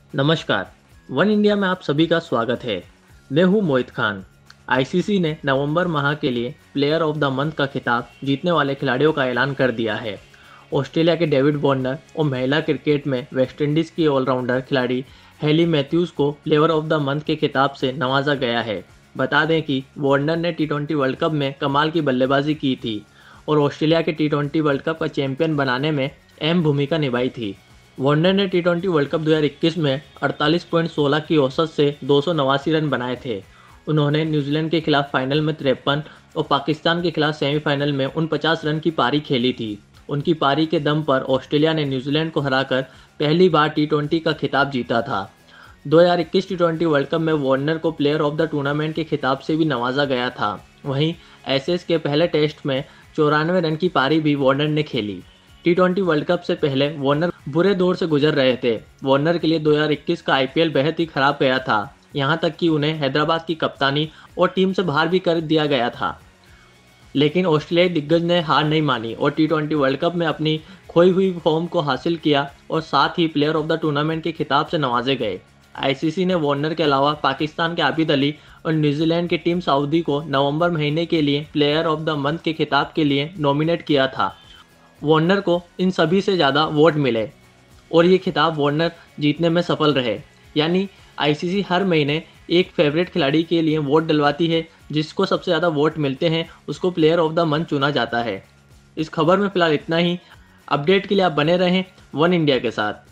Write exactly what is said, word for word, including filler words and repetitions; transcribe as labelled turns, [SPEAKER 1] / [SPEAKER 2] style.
[SPEAKER 1] नमस्कार। One India में आप सभी का स्वागत है। मैं हूं मोहित खान। आईसीसी ने नवंबर माह के लिए प्लेयर ऑफ द मंथ का खिताब जीतने वाले खिलाड़ियों का ऐलान कर दिया है। ऑस्ट्रेलिया के डेविड वार्नर और महिला क्रिकेट में वेस्टइंडीज़ की ऑलराउंडर खिलाड़ी हेली मैथ्यूज़ को प्लेयर ऑफ द मंथ के खिताब से नवाजा गया है। बता दें कि वार्नर ने टी ट्वेंटी वर्ल्ड कप में कमाल की बल्लेबाजी की थी और ऑस्ट्रेलिया के टी ट्वेंटी वर्ल्ड कप का चैंपियन बनाने में अहम भूमिका निभाई थी। वार्नर ने टी ट्वेंटी वर्ल्ड कप दो हज़ार इक्कीस में अड़तालीस पॉइंट एक छह की औसत से दो सौ नवासी रन बनाए थे। उन्होंने न्यूजीलैंड के खिलाफ फाइनल में तिरपन और पाकिस्तान के खिलाफ सेमीफाइनल में उनचास रन की पारी खेली थी। उनकी पारी के दम पर ऑस्ट्रेलिया ने न्यूजीलैंड को हराकर पहली बार टी ट्वेंटी का खिताब जीता था। दो हज़ार इक्कीस टी ट्वेंटी वर्ल्ड कप में वार्नर को प्लेयर ऑफ द टूर्नामेंट के खिताब से भी नवाजा गया था। वहीं एशेज के पहले टेस्ट में चौरानवे रन की पारी भी वार्नर ने खेली। टी ट्वेंटी वर्ल्ड कप से पहले वार्नर बुरे दौर से गुजर रहे थे। वार्नर के लिए दो हज़ार इक्कीस का आईपीएल बेहद ही खराब गया था, यहां तक कि उन्हें हैदराबाद की कप्तानी और टीम से बाहर भी कर दिया गया था। लेकिन ऑस्ट्रेलियाई दिग्गज ने हार नहीं मानी और टी ट्वेंटी वर्ल्ड कप में अपनी खोई हुई फॉर्म को हासिल किया और साथ ही प्लेयर ऑफ द टूर्नामेंट के खिताब से नवाजे गए। आईसीसी ने वार्नर के अलावा पाकिस्तान के आबिद अली और न्यूजीलैंड की टीम सऊदी को नवंबर महीने के लिए प्लेयर ऑफ द मंथ के खिताब के लिए नॉमिनेट किया था। वार्नर को इन सभी से ज़्यादा वोट मिले और ये खिताब वार्नर जीतने में सफल रहे। यानी आईसीसी हर महीने एक फेवरेट खिलाड़ी के लिए वोट डलवाती है, जिसको सबसे ज़्यादा वोट मिलते हैं उसको प्लेयर ऑफ द मंथ चुना जाता है। इस खबर में फ़िलहाल इतना ही। अपडेट के लिए आप बने रहें वन इंडिया के साथ।